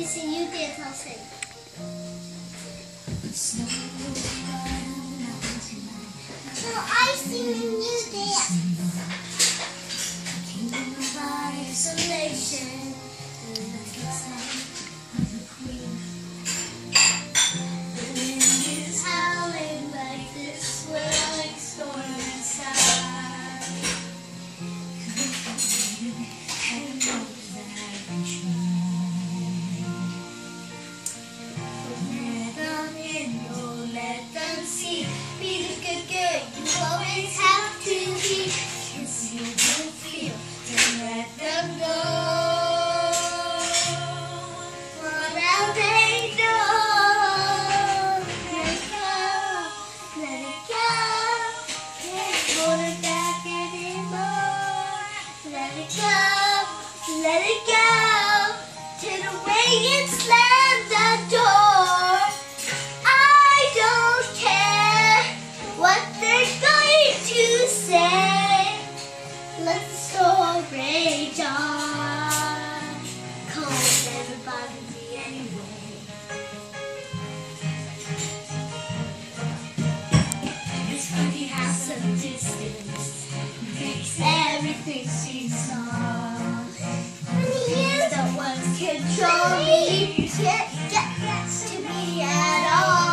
sing, you dance, I'll sing. So I sing and you dance. Kingdom of isolation, the time of the queen. The wind is howling like this swirling storm inside. And know that I've been let them in, oh, let them see. Be the good girl you always have to be. Kiss you will feel, then let them go. For now they know. Let it go, let it go. Can't hold it back anymore. Let it go, let it go. Turn away and slam the door. I don't care what they're going to say. Let the storm rage on. Can't everybody be anyway. This funny house of distance makes everything seem small. You're the ones control me. You can't get to me at all.